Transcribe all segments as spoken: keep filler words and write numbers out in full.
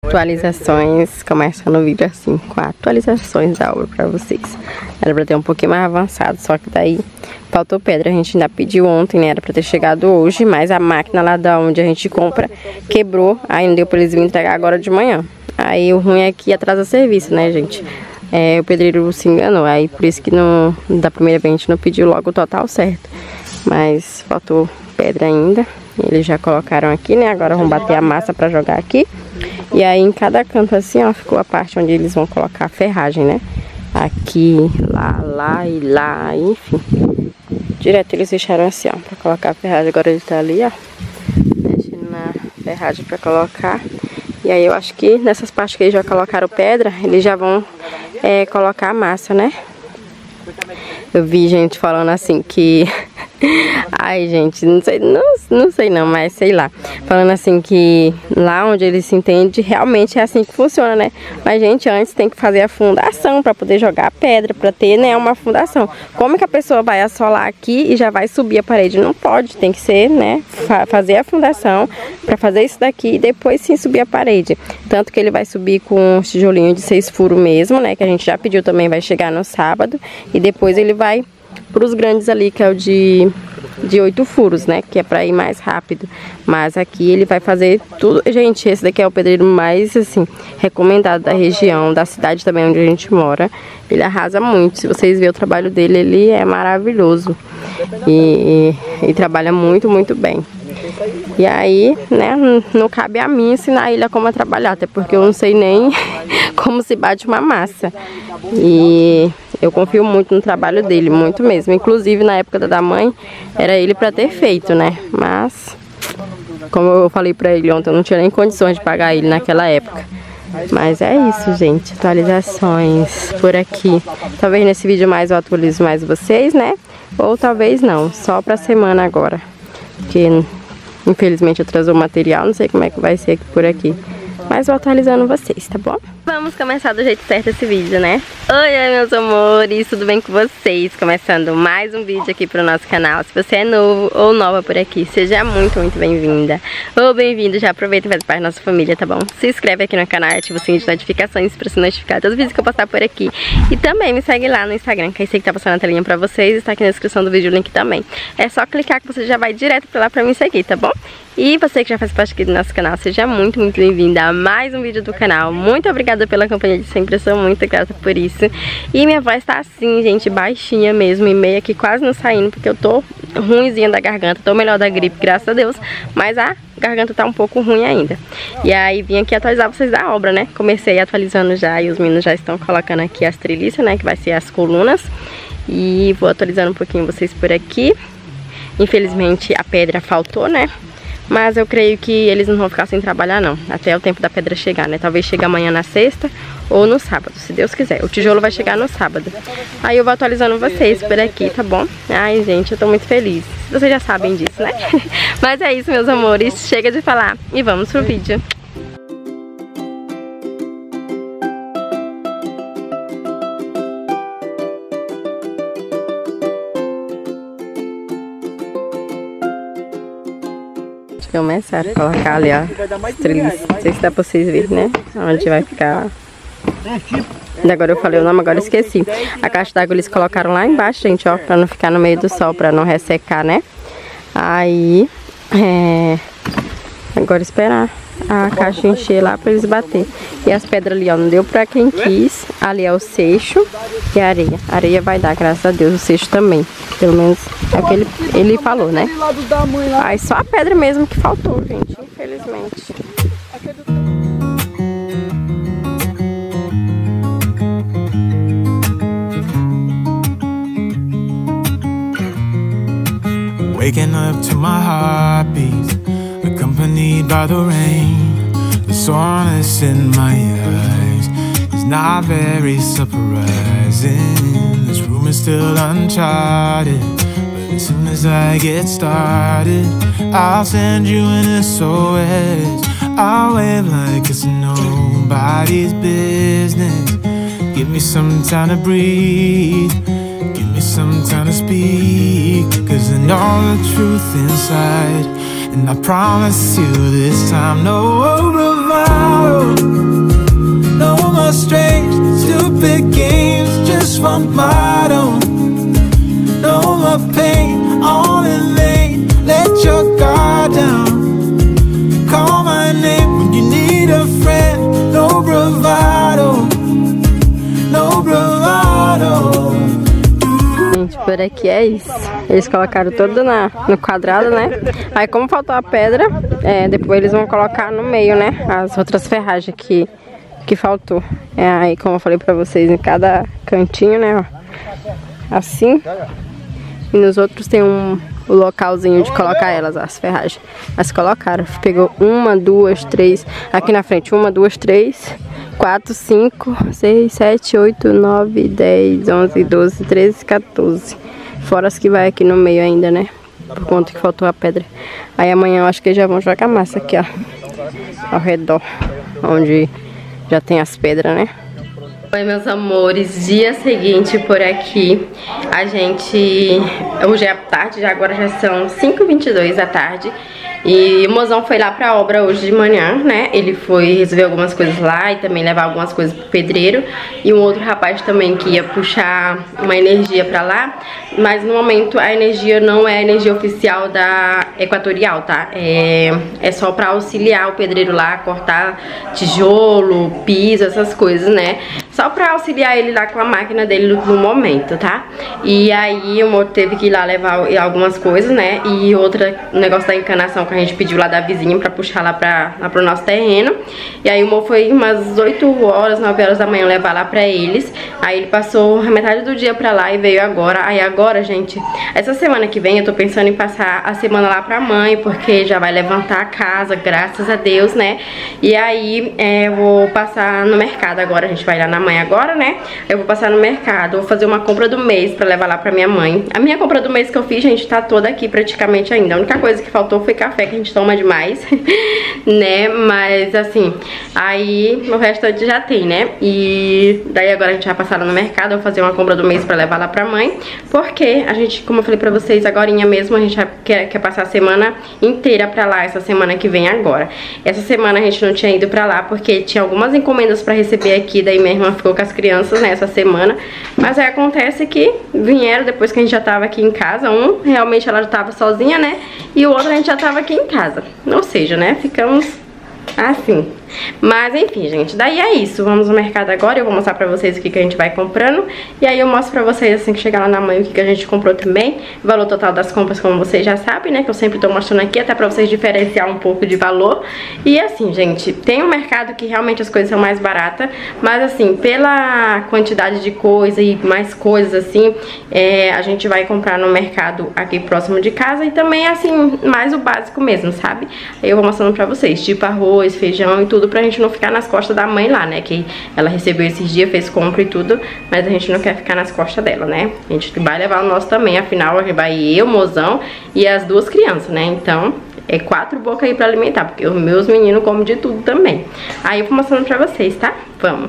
atualizações, começando o vídeo assim, com atualizações da obra pra vocês. Era pra ter um pouquinho mais avançado, só que daí faltou pedra. A gente ainda pediu ontem, né, era pra ter chegado hoje, mas a máquina lá da onde a gente compra quebrou, aí não deu pra eles virem entregar agora de manhã. Aí o ruim é que atrasa serviço, né, gente? É, o pedreiro se enganou, aí por isso que não, da primeira vez a gente não pediu logo o total certo. Mas faltou pedra ainda. Eles já colocaram aqui, né? Agora vão bater a massa pra jogar aqui. E aí em cada canto assim, ó, ficou a parte onde eles vão colocar a ferragem, né? Aqui, lá, lá e lá, enfim. Direto eles deixaram assim, ó, pra colocar a ferragem. Agora ele tá ali, ó, mexendo na ferragem pra colocar. E aí eu acho que nessas partes que eles já colocaram pedra, eles já vão é, colocar a massa, né? Eu vi gente falando assim que... Ai, gente, não sei, não, não sei não, mas sei lá. Falando assim que lá onde ele se entende, realmente é assim que funciona, né? Mas, gente, antes tem que fazer a fundação pra poder jogar a pedra, pra ter, né, uma fundação. Como é que a pessoa vai assolar aqui e já vai subir a parede? Não pode, tem que ser, né, fa fazer a fundação pra fazer isso daqui e depois sim subir a parede. Tanto que ele vai subir com um tijolinho de seis furos mesmo, né, que a gente já pediu também, vai chegar no sábado. E depois ele vai para os grandes ali, que é o de, de oito furos, né? Que é para ir mais rápido. Mas aqui ele vai fazer tudo. Gente, esse daqui é o pedreiro mais, assim, recomendado da região, da cidade também onde a gente mora. Ele arrasa muito. Se vocês verem o trabalho dele, ele é maravilhoso. E, e, e trabalha muito, muito bem. E aí, né, não cabe a mim ensinar ele a como trabalhar, até porque eu não sei nem como se bate uma massa. E eu confio muito no trabalho dele, muito mesmo. Inclusive, na época da mãe, era ele pra ter feito, né? Mas, como eu falei pra ele ontem, eu não tinha nem condições de pagar ele naquela época. Mas é isso, gente. Atualizações por aqui. Talvez nesse vídeo mais eu atualizo mais vocês, né? Ou talvez não, só pra semana agora. Porque... infelizmente atrasou o material, não sei como é que vai ser aqui por aqui. Mas vou atualizando vocês, tá bom? Vamos começar do jeito certo esse vídeo, né? Oi, oi, meus amores, tudo bem com vocês? Começando mais um vídeo aqui pro nosso canal. Se você é novo ou nova por aqui, seja muito, muito bem-vinda. Ou bem-vindo, já aproveita e faz parte da nossa família, tá bom? Se inscreve aqui no canal, ativa o sininho de notificações pra se notificar todos os vídeos que eu postar por aqui. E também me segue lá no Instagram, que é esse que tá passando na telinha pra vocês. Está aqui na descrição do vídeo o link também. É só clicar que você já vai direto pra lá pra me seguir, tá bom? E você que já faz parte aqui do nosso canal, seja muito, muito bem-vinda a mais um vídeo do canal. Muito obrigada pela companhia de sempre, eu sou muito grata por isso. E minha voz tá assim, gente, baixinha mesmo, e meio aqui quase não saindo, porque eu tô ruimzinha da garganta. Tô melhor da gripe, graças a Deus, mas a garganta tá um pouco ruim ainda. E aí vim aqui atualizar vocês da obra, né? Comecei atualizando já, e os meninos já estão colocando aqui as treliças, né? Que vai ser as colunas. E vou atualizando um pouquinho vocês por aqui. Infelizmente a pedra faltou, né? Mas eu creio que eles não vão ficar sem trabalhar não, até o tempo da pedra chegar, né? Talvez chegue amanhã na sexta ou no sábado, se Deus quiser. O tijolo vai chegar no sábado. Aí eu vou atualizando vocês por aqui, tá bom? Ai, gente, eu tô muito feliz. Vocês já sabem disso, né? Mas é isso, meus amores. Chega de falar e vamos pro vídeo. Começar a colocar ali, ó, treliças. Não sei se dá pra vocês verem, né? Onde vai ficar. E agora eu falei o nome, agora eu esqueci. A caixa d'água eles colocaram lá embaixo, gente, ó, pra não ficar no meio do sol, pra não ressecar, né? Aí, é... agora esperar a caixa encher lá pra eles bater. E as pedras ali, ó, não deu pra quem quis. Ali é o seixo e a areia. A areia vai dar, graças a Deus, o seixo também. Pelo menos é o que ele, ele falou, né? Aí só a pedra mesmo que faltou, gente, infelizmente. Waking up to my heartbeat, accompanied by the rain. The soreness in my eyes is not very surprising. This room is still uncharted, but as soon as I get started, I'll send you an S O S. I'll wave like it's nobody's business. Give me some time to breathe, give me some time to speak, 'cause I know the truth inside, and I promise you this time no bravado. aqui é isso. Eles colocaram tudo na, no quadrado, né? Aí como faltou a pedra, é, depois eles vão colocar no meio, né? As outras ferragens que, que faltou. É, aí como eu falei pra vocês, em cada cantinho, né? Ó, assim. E nos outros tem um... o localzinho de colocar elas, as ferragens. Mas colocaram, pegou uma, duas, três, aqui na frente, uma, duas, três, quatro, cinco, seis, sete, oito, nove, dez, onze, doze, treze, quatorze. Fora as que vai aqui no meio ainda, né? Por conta que faltou a pedra. Aí amanhã eu acho que já vão jogar massa aqui, ó. Ao redor, onde já tem as pedras, né? Oi, meus amores, dia seguinte por aqui. A gente... hoje é tarde, já agora já são cinco e vinte e dois da tarde. E o mozão foi lá pra obra hoje de manhã, né? Ele foi resolver algumas coisas lá e também levar algumas coisas pro pedreiro. E um outro rapaz também que ia puxar uma energia pra lá. Mas no momento a energia não é a energia oficial da Equatorial, tá? É, é só pra auxiliar o pedreiro lá a cortar tijolo, piso, essas coisas, né? Só pra auxiliar ele lá com a máquina dele no momento, tá? E aí o Mo teve que ir lá levar algumas coisas, né? E outra, o negócio da encanação que a gente pediu lá da vizinha pra puxar lá, pra, lá pro nosso terreno. E aí o Mo foi umas oito horas, nove horas da manhã levar lá pra eles. Aí ele passou a metade do dia pra lá e veio agora. Aí agora, gente, essa semana que vem eu tô pensando em passar a semana lá pra mãe, porque já vai levantar a casa, graças a Deus, né? E aí é, eu vou passar no mercado agora, a gente vai lá na mãe agora, né? Eu vou passar no mercado, vou fazer uma compra do mês pra levar lá pra minha mãe. A minha compra do mês que eu fiz, gente, tá toda aqui praticamente ainda. A única coisa que faltou foi café, que a gente toma demais, né? Mas assim, aí o restante já tem, né? E daí agora a gente vai passar lá no mercado, eu vou fazer uma compra do mês pra levar lá pra mãe, porque a gente, como eu falei pra vocês agorinha mesmo, a gente quer, quer passar a semana inteira pra lá, essa semana que vem agora. Essa semana a gente não tinha ido pra lá porque tinha algumas encomendas pra receber aqui, daí minha irmã ficou com as crianças nessa semana. Mas aí acontece que vieram depois que a gente já tava aqui em casa. Um, realmente ela já tava sozinha, né? E o outro a gente já tava aqui em casa. Ou seja, né? Ficamos assim. Mas enfim, gente, daí é isso. Vamos no mercado agora, eu vou mostrar pra vocês o que, que a gente vai comprando. E aí eu mostro pra vocês, assim que chegar lá na mãe, o que, que a gente comprou também. O valor total das compras, como vocês já sabem, né? Que eu sempre tô mostrando aqui, até pra vocês diferenciar um pouco de valor. E assim, gente, tem um mercado que realmente as coisas são mais baratas. Mas assim, pela quantidade de coisa e mais coisas assim, é, a gente vai comprar no mercado aqui próximo de casa. E também assim, mais o básico mesmo, sabe? Aí eu vou mostrando pra vocês, tipo arroz, feijão e tudo, pra gente não ficar nas costas da mãe lá, né? Que ela recebeu esses dias, fez compra e tudo, mas a gente não quer ficar nas costas dela, né? A gente vai levar o nosso também, afinal vai eu, mozão e as duas crianças, né? Então é quatro bocas aí pra alimentar, porque os meus meninos comem de tudo também. Aí eu vou mostrando pra vocês, tá? Vamos!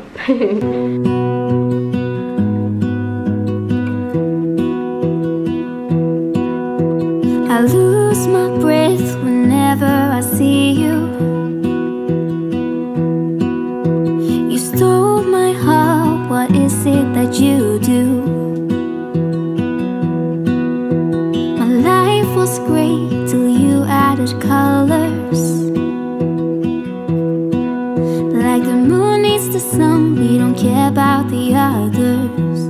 I lose my breath whenever I see you. You stole my heart, what is it that you do? My life was great till you added colors. Like the moon needs the sun, we don't care about the others.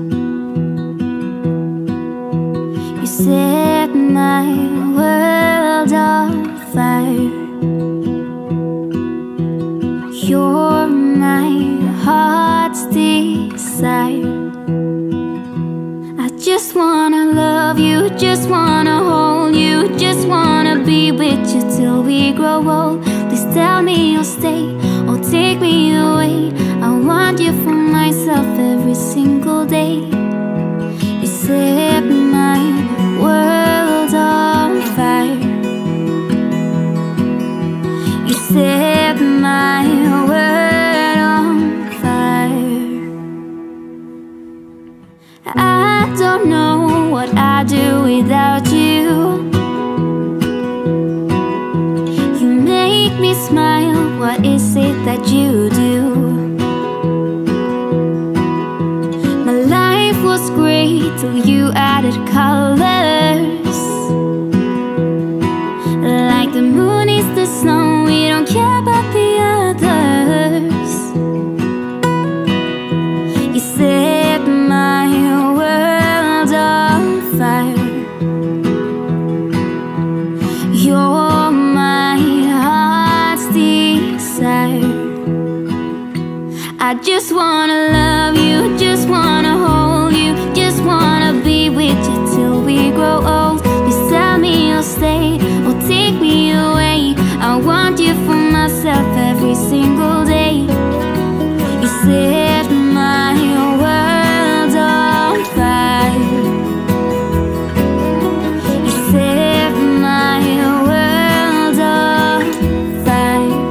You set my world on fire. You're my heart's desire. I just wanna love you, just wanna hold you, just wanna be with you till we grow old. Please tell me you'll stay or take me away. I want you for myself every single day. You set my world on fire. You set my world on fire. I don't know what I'd do without you. You make me smile, what is I just wanna love you, just wanna hold you, just wanna be with you till we grow old. You tell me you'll stay or take me away. I want you for myself every single day. You set my world on fire. You set my world on fire.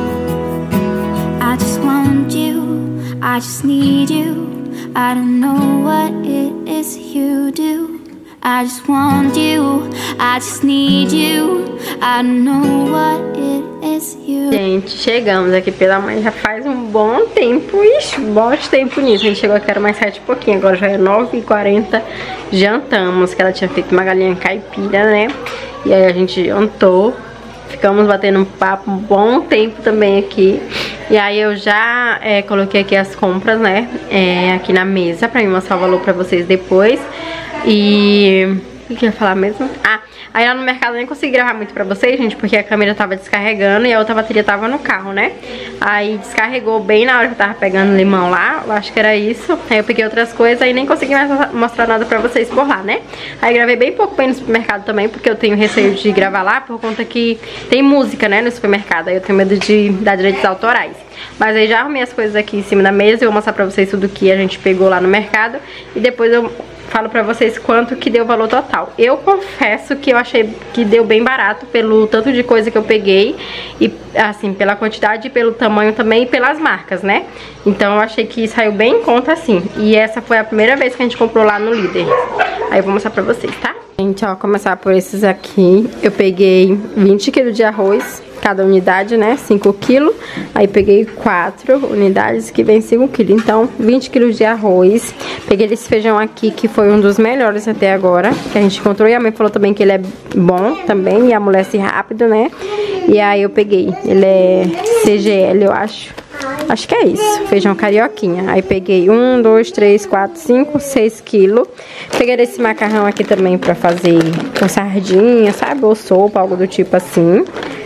I just want you, I just need you. I don't know what it is you do. I just want you, I just need you. I don't know what it is you. Gente, chegamos aqui pela manhã, já faz um bom tempo, ixi, um bom tempo nisso. A gente chegou aqui, era mais sete e pouquinho, agora já é nove e quarenta. Jantamos, que ela tinha feito uma galinha caipira, né? E aí a gente jantou. Ficamos batendo um papo um bom tempo também aqui. E aí eu já é, coloquei aqui as compras, né? É, aqui na mesa, pra mim mostrar o valor pra vocês depois. E... o que eu ia falar mesmo? Ah, aí lá no mercado eu nem consegui gravar muito pra vocês, gente, porque a câmera tava descarregando e a outra bateria tava no carro, né? Aí descarregou bem na hora que eu tava pegando limão lá, eu acho que era isso. Aí eu peguei outras coisas e nem consegui mais mostrar nada pra vocês por lá, né? Aí gravei bem pouco bem no supermercado também, porque eu tenho receio de gravar lá por conta que tem música, né, no supermercado. Aí eu tenho medo de dar direitos autorais. Mas aí já arrumei as coisas aqui em cima da mesa, eu vou mostrar pra vocês tudo que a gente pegou lá no mercado. E depois eu falo pra vocês quanto que deu o valor total. Eu confesso que eu achei que deu bem barato pelo tanto de coisa que eu peguei. E assim, pela quantidade, pelo tamanho também e pelas marcas, né? Então eu achei que saiu bem em conta assim. E essa foi a primeira vez que a gente comprou lá no Líder. Aí eu vou mostrar pra vocês, tá? Gente, ó, começar por esses aqui. Eu peguei vinte quilos de arroz, cada unidade, né, cinco quilos. Aí peguei quatro unidades que vem cinco quilos. Então, vinte quilos de arroz. Peguei esse feijão aqui, que foi um dos melhores até agora, que a gente encontrou. E a mãe falou também que ele é bom também e amolece rápido, né? E aí eu peguei. Ele é C G L, eu acho. Acho que é isso, feijão carioquinha. Aí peguei um, dois, três, quatro, cinco, seis quilos. Peguei esse macarrão aqui também pra fazer com sardinha, sabe? Ou sopa, algo do tipo assim.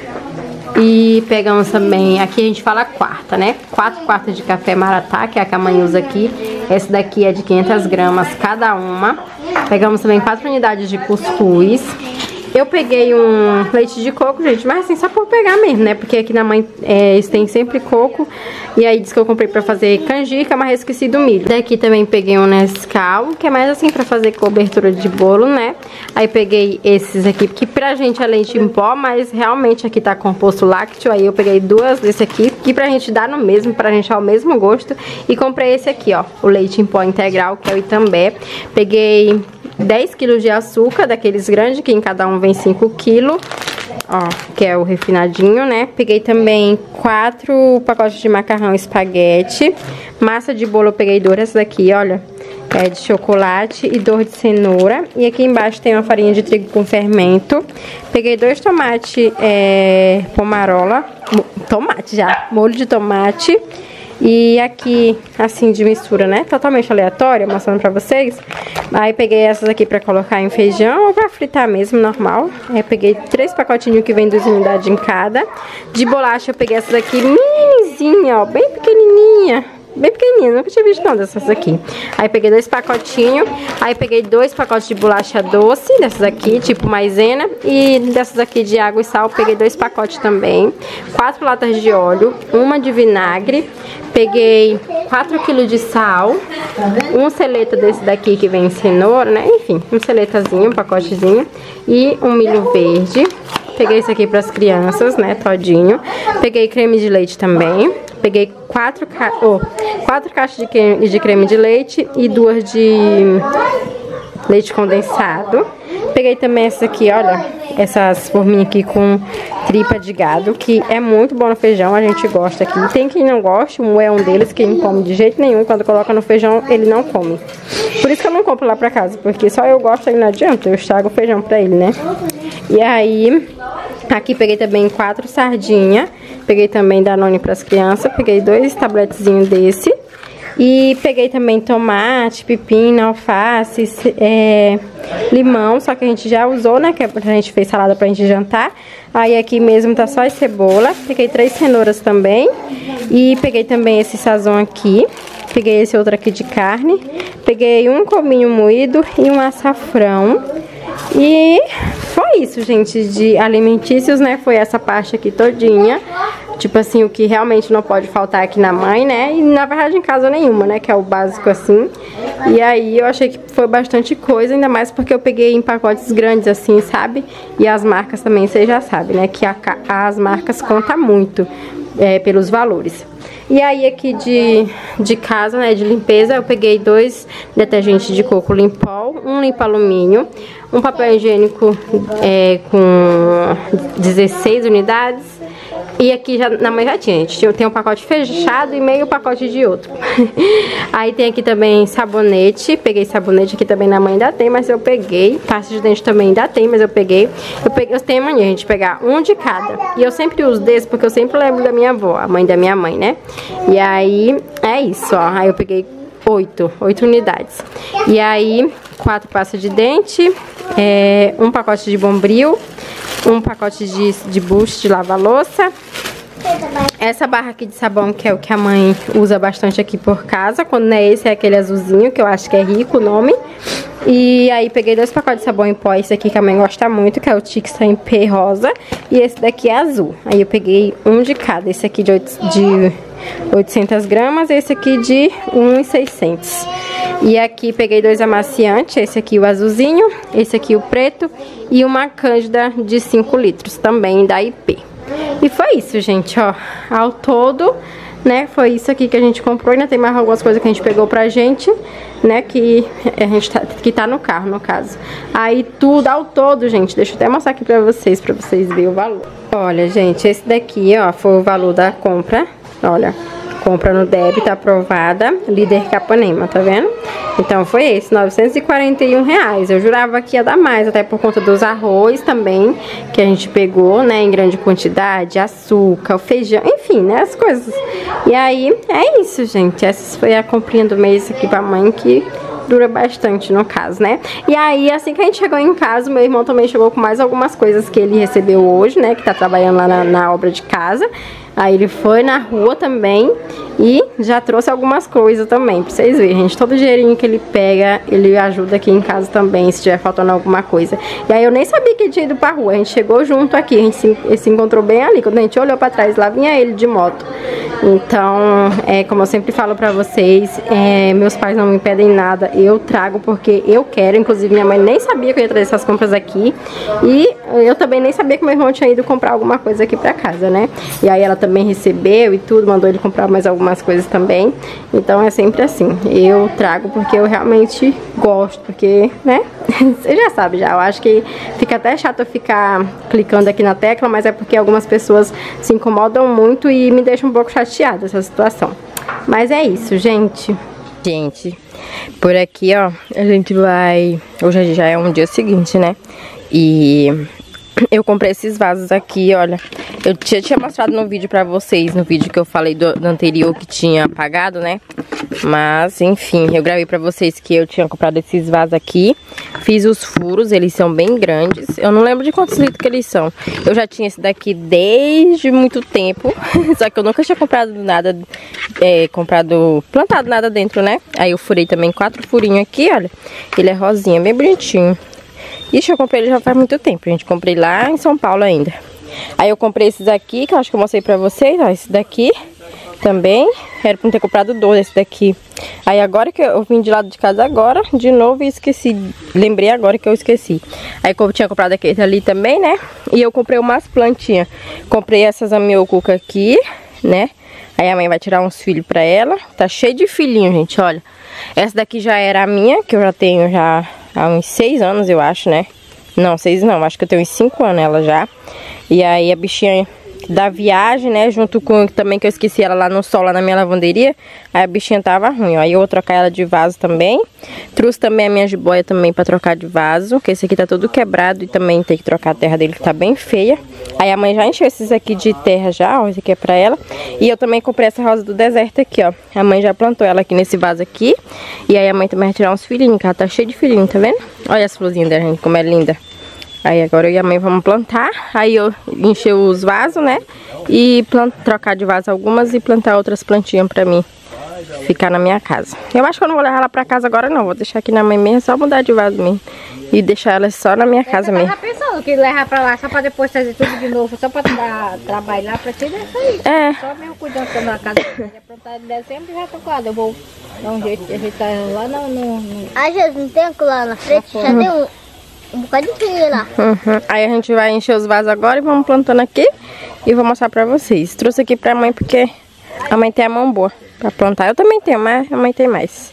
E pegamos também, aqui a gente fala quarta, né? Quatro quartas de café maratá, que é a que a mãe usa aqui. Essa daqui é de quinhentas gramas cada uma. Pegamos também quatro unidades de cuscuz. Eu peguei um leite de coco, gente, mas assim, só por pegar mesmo, né? Porque aqui na mãe é, eles têm sempre coco. E aí disse que eu comprei pra fazer canjica, mas esqueci do milho. Daqui também peguei um Nescau, que é mais assim pra fazer cobertura de bolo, né? Aí peguei esses aqui, que pra gente é leite em pó, mas realmente aqui tá composto lácteo. Aí eu peguei duas desse aqui, que pra gente dar no mesmo, pra gente dar o mesmo gosto. E comprei esse aqui, ó, o leite em pó integral, que é o Itambé. Peguei dez quilos de açúcar, daqueles grandes, que em cada um vem cinco quilos. Ó, que é o refinadinho, né? Peguei também quatro pacotes de macarrão espaguete. Massa de bolo eu peguei duas, essa daqui, olha. É de chocolate e dor de cenoura. E aqui embaixo tem uma farinha de trigo com fermento. Peguei dois tomates é, pomarola. Tomate já, molho de tomate. E aqui, assim, de mistura, né? Totalmente aleatória, mostrando pra vocês. Aí peguei essas aqui pra colocar em feijão ou pra fritar mesmo, normal. Aí peguei três pacotinhos que vem duas unidades em cada. De bolacha eu peguei essas aqui minizinha, ó, bem pequenininha. Bem pequenininha, nunca tinha visto não dessas aqui. Aí peguei dois pacotinhos. Aí peguei dois pacotes de bolacha doce, dessas aqui, tipo maisena. E dessas aqui de água e sal, peguei dois pacotes também. Quatro latas de óleo, uma de vinagre. Peguei quatro quilos de sal. Um seleta desse daqui que vem em cenoura, né? Enfim, um seletazinho, um pacotezinho. E um milho verde. Peguei esse aqui para as crianças, né, todinho. Peguei creme de leite também. Peguei quatro, ca... oh, quatro caixas de creme, de creme de leite e duas de leite condensado. Peguei também essa aqui, olha, essas forminhas aqui com tripa de gado, que é muito bom no feijão, a gente gosta aqui. Tem quem não gosta, um é um deles que não come de jeito nenhum, e quando coloca no feijão ele não come. Por isso que eu não compro lá pra casa, porque só eu gosto, aí não adianta, eu estrago o feijão pra ele, né? E aí, aqui peguei também quatro sardinhas, peguei também Danone pras crianças, peguei dois tabletezinhos desse. E peguei também tomate, pepino, alface, é, limão, só que a gente já usou, né? Que a gente fez salada pra gente jantar. Aí aqui mesmo tá só a cebola. Peguei três cenouras também. E peguei também esse sazon aqui. Peguei esse outro aqui de carne. Peguei um cominho moído e um açafrão. E foi isso, gente, de alimentícios, né? Foi essa parte aqui todinha. Tipo assim, o que realmente não pode faltar aqui na mãe, né? E na verdade em casa nenhuma, né? Que é o básico assim. E aí eu achei que foi bastante coisa, ainda mais porque eu peguei em pacotes grandes assim, sabe? E as marcas também, vocês já sabem, né? Que a, as marcas contam muito é, pelos valores. E aí aqui de, de casa, né, de limpeza, eu peguei dois detergentes de coco Limpol, um limpa-alumínio, um papel higiênico é, com dezesseis unidades. E aqui já, na mãe já tinha, gente, tem um pacote fechado e meio pacote de outro. Aí tem aqui também sabonete, peguei sabonete aqui também na mãe ainda tem, mas eu peguei. Pasta de dente também ainda tem, mas eu peguei. Eu, peguei, eu tenho mania, gente, de pegar um de cada. E eu sempre uso desse porque eu sempre lembro da minha avó, a mãe da minha mãe, né? E aí, é isso, ó. Aí eu peguei oito, oito unidades. E aí, quatro pastas de dente, é, um pacote de Bombril, um pacote de, de bucho de lava-louça. Essa barra aqui de sabão, que é o que a mãe usa bastante aqui por casa. Quando não é esse, é aquele azulzinho, que eu acho que é rico o nome. E aí peguei dois pacotes de sabão em pó, esse aqui que a mãe gosta muito, que é o Tix em P rosa. E esse daqui é azul. Aí eu peguei um de cada, esse aqui de, de oitocentas gramas, esse aqui de um mil e seiscentos. E aqui peguei dois amaciantes, esse aqui o azulzinho, esse aqui o preto e uma cândida de cinco litros, também da I P. E foi isso, gente, ó, ao todo, né, foi isso aqui que a gente comprou. Ainda tem mais algumas coisas que a gente pegou pra gente, né, que a gente tá, que tá no carro, no caso. Aí tudo ao todo, gente, deixa eu até mostrar aqui pra vocês, pra vocês verem o valor. Olha, gente, esse daqui, ó, foi o valor da compra, olha. Compra no débito aprovada, Líder Capanema, tá vendo? Então foi esse, novecentos e quarenta e um reais. Eu jurava que ia dar mais, até por conta dos arroz também, que a gente pegou, né, em grande quantidade, açúcar, o feijão, enfim, né, as coisas. E aí, é isso, gente. Essa foi a comprinha do mês aqui pra mãe, que dura bastante no caso, né? E aí, assim que a gente chegou em casa, meu irmão também chegou com mais algumas coisas que ele recebeu hoje, né, que tá trabalhando lá na, na obra de casa. Aí ele foi na rua também e já trouxe algumas coisas também, pra vocês verem, gente. Todo o dinheirinho que ele pega, ele ajuda aqui em casa também, se tiver faltando alguma coisa. E aí eu nem sabia que ele tinha ido pra rua, a gente chegou junto aqui, a gente se, ele se encontrou bem ali. Quando a gente olhou pra trás, lá vinha ele de moto. Então, é, como eu sempre falo pra vocês, é, meus pais não me pedem nada, eu trago porque eu quero. Inclusive minha mãe nem sabia que eu ia trazer essas compras aqui. E eu também nem sabia que meu irmão tinha ido comprar alguma coisa aqui pra casa, né? E aí ela também recebeu e tudo, mandou ele comprar mais algumas coisas também. Então é sempre assim, eu trago porque eu realmente gosto, porque, né, você já sabe já, eu acho que fica até chato eu ficar clicando aqui na tecla, mas é porque algumas pessoas se incomodam muito e me deixam um pouco chateada essa situação. Mas é isso, gente. Gente, por aqui, ó, a gente vai... Hoje já é um dia seguinte, né? E eu comprei esses vasos aqui, olha. Eu tinha, tinha mostrado no vídeo pra vocês, no vídeo que eu falei do, do anterior que tinha apagado, né? Mas, enfim, eu gravei pra vocês que eu tinha comprado esses vasos aqui. Fiz os furos, eles são bem grandes. Eu não lembro de quantos litros que eles são. Eu já tinha esse daqui desde muito tempo. Só que eu nunca tinha comprado nada, é, comprado, plantado nada dentro, né? Aí eu furei também quatro furinhos aqui, olha. Ele é rosinha, bem bonitinho. Ixi, eu comprei ele já faz muito tempo, gente. Comprei lá em São Paulo ainda. Aí eu comprei esses aqui, que eu acho que eu mostrei pra vocês, ó. Esse daqui também. Era pra não ter comprado dois, esse daqui. Aí agora que eu vim de lado de casa agora, de novo, e esqueci. Lembrei agora que eu esqueci. Aí eu tinha comprado aquele ali também, né? E eu comprei umas plantinhas. Comprei essas amiocuca aqui, né? Aí a mãe vai tirar uns filhos pra ela. Tá cheio de filhinho, gente, olha. Essa daqui já era a minha, que eu já tenho já há uns seis anos, eu acho, né? Não, seis não, acho que eu tenho uns cinco anos ela já. E aí a bichinha da viagem, né? Junto com também que eu esqueci ela lá no sol, lá na minha lavanderia. Aí a bichinha tava ruim, ó. Aí eu vou trocar ela de vaso também. Trouxe também a minha jiboia também pra trocar de vaso, que esse aqui tá todo quebrado e também tem que trocar a terra dele, que tá bem feia. Aí a mãe já encheu esses aqui de terra já, ó. Esse aqui é pra ela. E eu também comprei essa rosa do deserto aqui, ó. A mãe já plantou ela aqui nesse vaso aqui. E aí a mãe também vai tirar uns filhinhos, que ela tá cheia de filhinhos, tá vendo? Olha as florzinhas dela, gente, como é linda. Aí agora eu e a mãe vamos plantar. Aí eu encher os vasos, né? E plant... trocar de vaso algumas e plantar outras plantinhas pra mim ficar na minha casa. Eu acho que eu não vou levar ela pra casa agora não. Vou deixar aqui na mãe mesmo, só mudar de vaso mesmo. E deixar ela só na minha casa mesmo. Eu tava pensando que levar pra lá só pra depois trazer tudo de novo. Só pra dar trabalho lá pra ti, é só isso. É. Só mesmo cuidando da minha casa. Já plantar em dezembro e já tô claro. Eu vou dar um jeito de ajeitar lá no... no, no... Ah, Jesus, não tem lá na frente? Já tem um... Um bocado de filho lá. Uhum. Aí a gente vai encher os vasos agora e vamos plantando aqui. E vou mostrar pra vocês. Trouxe aqui pra mãe porque a mãe tem a mão boa pra plantar. Eu também tenho, mas a mãe tem mais.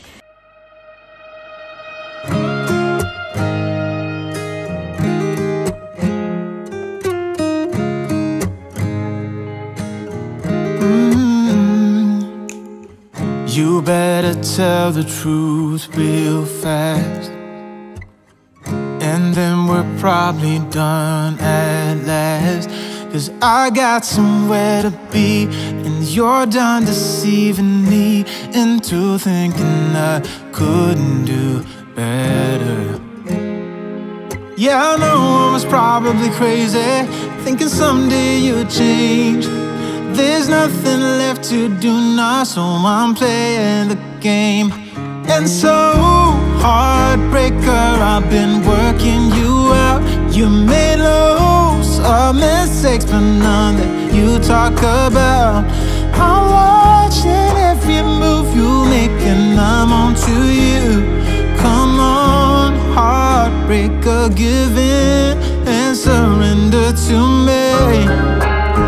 Mm, you better tell the truth real fast. And then we're probably done at last. Cause I got somewhere to be, and you're done deceiving me into thinking I couldn't do better. Yeah, I know I was probably crazy, thinking someday you'd change. There's nothing left to do now, so I'm playing the game. And so, heartbreaker, I've been working you out. You made loads of mistakes, but none that you talk about. I'm watching every move you make, and I'm on to you. Come on, heartbreaker, give in and surrender to me.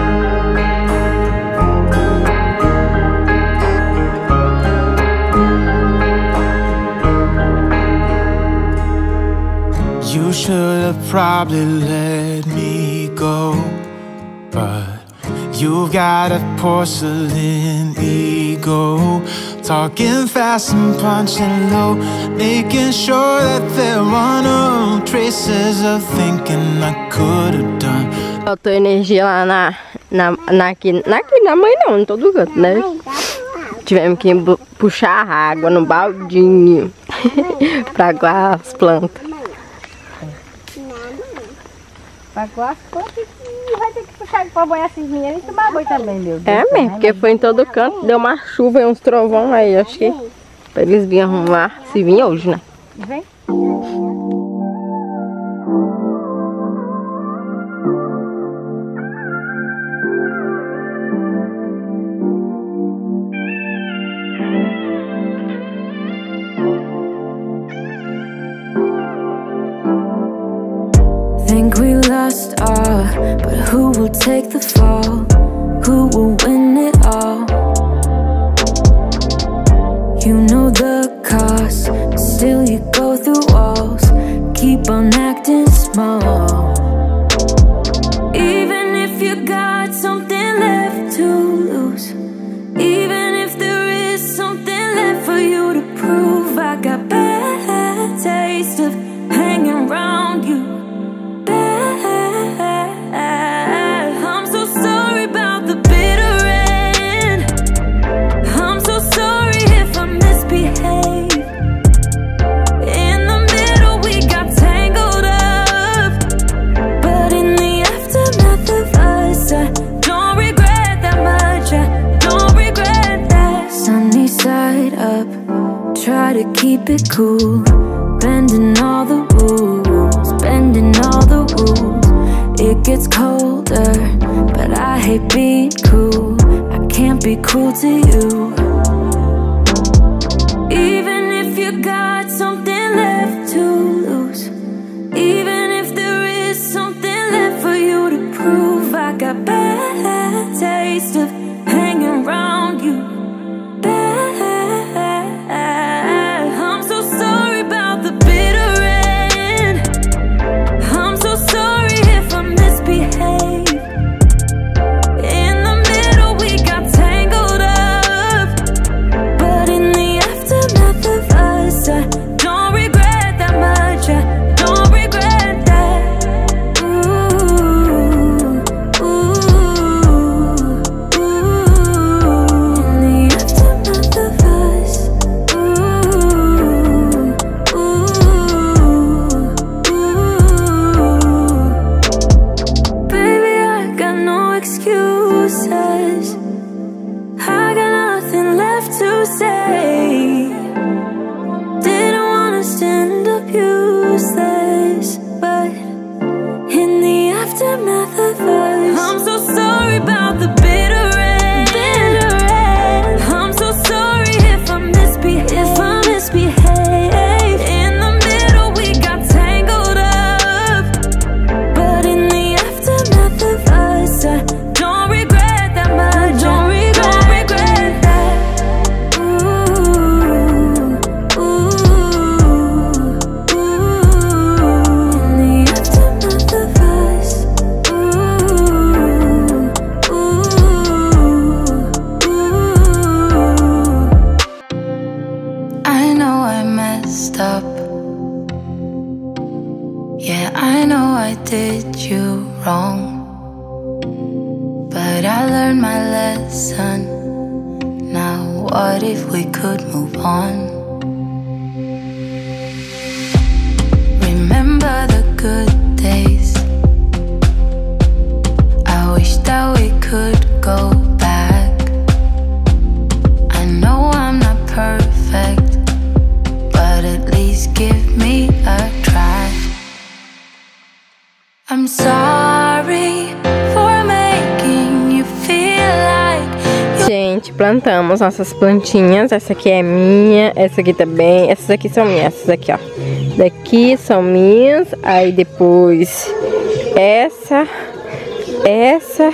You should have probably let me go, but you've got a porcelain ego, talking fast and punching low, making sure that there are no traces of thinking I could have done. Faltou energia lá na, na, na, aqui, na, aqui na mãe não, em todo canto, né? Tivemos que puxar a água no baldinho pra aguar as plantas. Vai com as plantas e vai ter que puxar pra banhar esses meninos e tomar banho também, meu Deus. É mesmo, porque foi em todo canto, deu uma chuva e uns trovão aí, acho que pra eles virem arrumar, se vinha hoje, né? Vem. Think we lost all, but who will take the fall? Who will win it all? You know the cost, but still you go through walls. Keep on acting small. Even if you got something left to lose, even if there is something left for you to prove, I got bad taste of hanging around you. I'm so sorry about the bitter end. I'm so sorry if I misbehave. In the middle we got tangled up, but in the aftermath of us, I don't regret that much. I don't regret that. Sunny side up, try to keep it cool, bending all the rules, bending all the rules. It gets colder, but I hate being cruel. I can't be cruel to you. Even if you got something left to lose, even if there is something left for you to prove, I got bad taste of hanging around you. Bad. I'm so sorry about the bitter end. I'm so sorry if I misbehave. say. Didn't wanna stand up useless, but in the aftermath of us, I'm so sorry about the bitter end, bitter end. I'm so sorry if I misbehave, if I misbehave. In the middle we got tangled up, but in the aftermath of us, I don't regret that much. Don't regret, don't regret that. Ooh, ooh, ooh. In the aftermath of us. Ooh, ooh, ooh. I know I messed up. Yeah, I know I did you wrong. But I learned my lesson. Now what if we could move on? Remember the good days. I wish that we could go back. I know I'm not perfect, but at least give me a try. I'm sorry for making you feel like you. Gente, plantamos nossas plantinhas. Essa aqui é minha, essa aqui também. Essas aqui são minhas, essas aqui, ó. Daqui são minhas. Aí depois essa, essa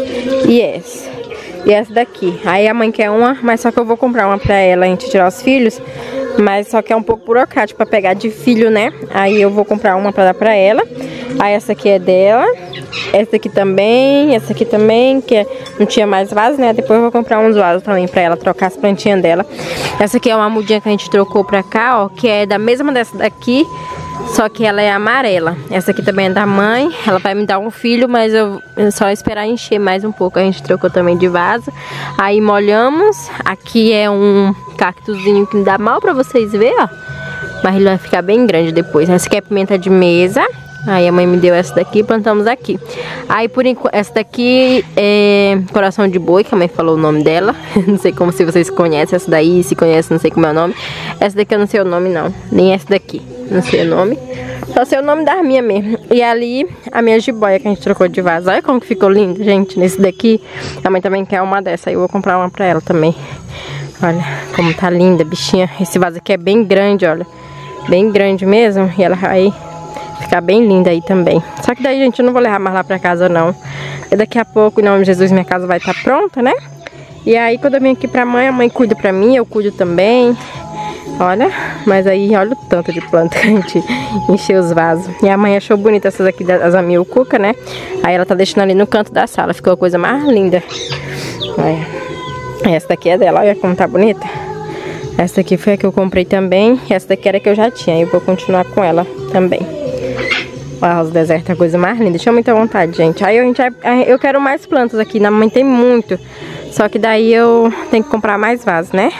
e essa. E essa daqui. Aí a mãe quer uma, mas só que eu vou comprar uma pra ela, a gente tirar os filhos. Mas só que é um pouco burocrático pra pegar de filho, né? Aí eu vou comprar uma pra dar pra ela. Aí essa aqui é dela. Essa aqui também. Essa aqui também, que não tinha mais vaso, né? Depois eu vou comprar uns vasos também pra ela trocar as plantinhas dela. Essa aqui é uma mudinha que a gente trocou pra cá, ó. Que é da mesma dessa daqui, só que ela é amarela. Essa aqui também é da mãe. Ela vai me dar um filho, mas eu é só esperar encher mais um pouco. A gente trocou também de vaso. Aí molhamos. Aqui é um cactuzinho que não dá mal pra vocês verem, ó. Mas ele vai ficar bem grande depois. Essa aqui é pimenta de mesa. Aí a mãe me deu essa daqui e plantamos aqui. Aí por enquanto, essa daqui é coração de boi, que a mãe falou o nome dela. Não sei como se vocês conhecem essa daí, se conhecem, não sei como é o nome. Essa daqui eu não sei o nome não, nem essa daqui, não sei o nome. Só sei o nome da minha mesmo. E ali a minha jiboia que a gente trocou de vaso. Olha como que ficou lindo, gente, nesse daqui. A mãe também quer uma dessa, aí eu vou comprar uma pra ela também. Olha como tá linda, bichinha. Esse vaso aqui é bem grande, olha. Bem grande mesmo. E ela vai ficar bem linda aí também. Só que daí, gente, eu não vou levar mais lá pra casa, não. E daqui a pouco, em nome de Jesus, minha casa vai estar pronta, né? E aí, quando eu venho aqui pra mãe, a mãe cuida pra mim, eu cuido também. Olha, mas aí, olha o tanto de planta que a gente encheu os vasos. E a mãe achou bonita essas aqui das amilcuca, né? Aí ela tá deixando ali no canto da sala. Ficou a coisa mais linda. Olha. Essa daqui é dela, olha como tá bonita. Essa daqui foi a que eu comprei também. E essa daqui era a que eu já tinha. Eu vou continuar com ela também. Olha, os desertos é a coisa mais linda. Deixa eu muita vontade, gente. Aí a gente vai, eu quero mais plantas aqui. Na mãe tem muito. Só que daí eu tenho que comprar mais vasos, né?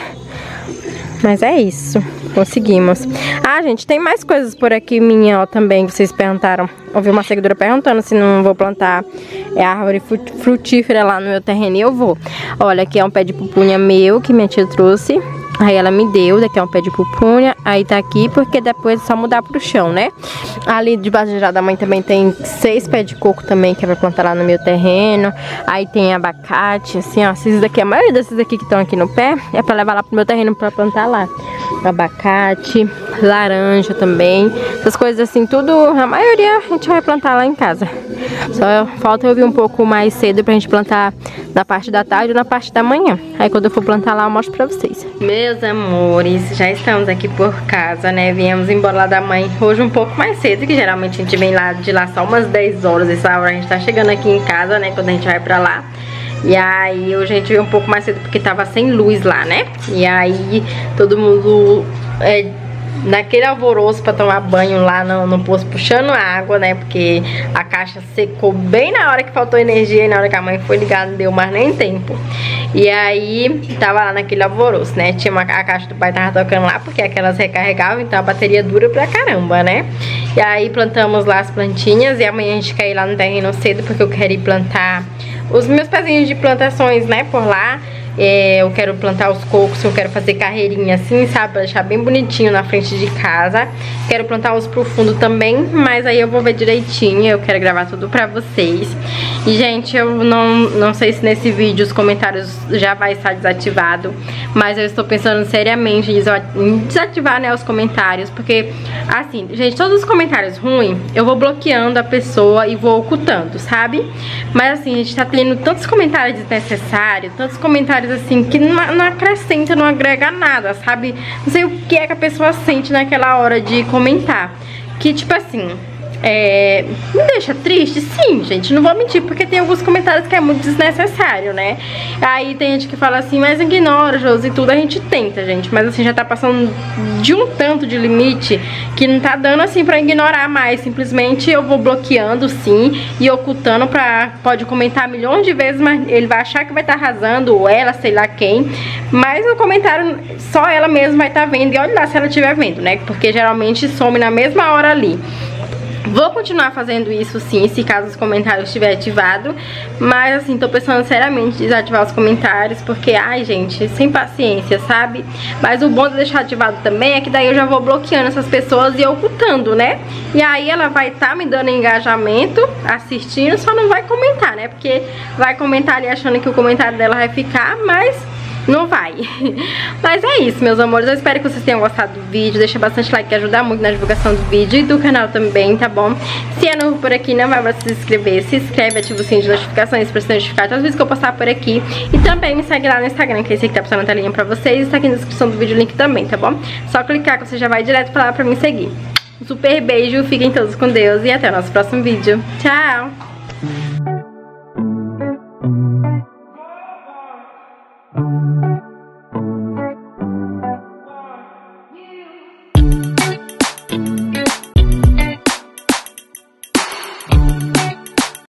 Mas é isso. Conseguimos. Ah, gente, tem mais coisas por aqui minha, ó, também. Vocês perguntaram. Ouvi uma seguidora perguntando se não vou plantar é, árvore frutífera lá no meu terreno. E eu vou. Olha, aqui é um pé de pupunha meu que minha tia trouxe. Aí ela me deu, daqui é um pé de pupunha. Aí tá aqui, porque depois é só mudar pro chão, né? Ali debaixo da mãe também tem seis pés de coco também, que é pra plantar lá no meu terreno. Aí tem abacate, assim, ó. Esses daqui, a maioria desses aqui que estão aqui no pé, é pra levar lá pro meu terreno pra plantar lá. Abacate, laranja também. Essas coisas assim, tudo, a maioria a gente vai plantar lá em casa. Só falta eu vir um pouco mais cedo pra gente plantar na parte da tarde ou na parte da manhã. Aí quando eu for plantar lá, eu mostro pra vocês. Meus amores, já estamos aqui por casa, né? Viemos embora lá da mãe hoje um pouco mais cedo, que geralmente a gente vem lá de lá só umas dez horas. Essa hora a gente tá chegando aqui em casa, né? Quando a gente vai pra lá. E aí hoje a gente veio um pouco mais cedo porque tava sem luz lá, né? E aí todo mundo é, naquele alvoroço pra tomar banho lá no, no poço, puxando água, né? Porque a caixa secou bem na hora que faltou energia. E na hora que a mãe foi ligar não deu mais nem tempo. E aí tava lá naquele alvoroço, né? Tinha uma, a caixa do pai tava tocando lá, porque aquelas recarregavam, então a bateria dura pra caramba, né? E aí plantamos lá as plantinhas. E amanhã a gente quer ir lá no terreno cedo, porque eu quero ir plantar os meus pezinhos de plantações, né, por lá. é, eu quero plantar os cocos, eu quero fazer carreirinha assim, sabe? Pra deixar bem bonitinho na frente de casa. Quero plantar os pro fundo também, mas aí eu vou ver direitinho, eu quero gravar tudo pra vocês. E, gente, eu não, não sei se nesse vídeo os comentários já vai estar desativado, mas eu estou pensando seriamente em desativar, né, os comentários, porque, assim, gente, todos os comentários ruins, eu vou bloqueando a pessoa e vou ocultando, sabe? Mas, assim, a gente tá tendo tantos comentários desnecessários, tantos comentários, assim, que não, não acrescenta, não agrega nada, sabe? Não sei o que é que a pessoa sente naquela hora de comentar. Que, tipo assim... É, me deixa triste? Sim, gente, não vou mentir, porque tem alguns comentários que é muito desnecessário, né? Aí tem gente que fala assim, mas ignora, Josi, e tudo, a gente tenta, gente, mas assim, já tá passando de um tanto de limite que não tá dando assim pra ignorar mais. Simplesmente eu vou bloqueando, sim, e ocultando pra... Pode comentar milhões de vezes, mas ele vai achar que vai estar arrasando, ou ela, sei lá quem, mas no comentário só ela mesma vai estar vendo, e olha lá se ela estiver vendo, né? Porque geralmente some na mesma hora ali. Vou continuar fazendo isso sim, se caso os comentários estiver ativado. Mas assim, tô pensando seriamente em desativar os comentários, porque, ai gente, sem paciência, sabe? Mas o bom de deixar ativado também é que daí eu já vou bloqueando essas pessoas e ocultando, né? E aí ela vai estar tá me dando engajamento, assistindo, só não vai comentar, né? Porque vai comentar ali achando que o comentário dela vai ficar, mas... não vai. Mas é isso, meus amores. Eu espero que vocês tenham gostado do vídeo. Deixa bastante like, que ajuda muito na divulgação do vídeo e do canal também, tá bom? Se é novo por aqui, não vai pra se inscrever, se inscreve, ativa o sininho de notificações pra se notificar todas as vezes que eu postar por aqui. E também me segue lá no Instagram, que é esse aqui tá passando na telinha pra vocês. Está aqui na descrição do vídeo o link também, tá bom? Só clicar que você já vai direto pra lá pra me seguir. Um super beijo, fiquem todos com Deus e até o nosso próximo vídeo. Tchau!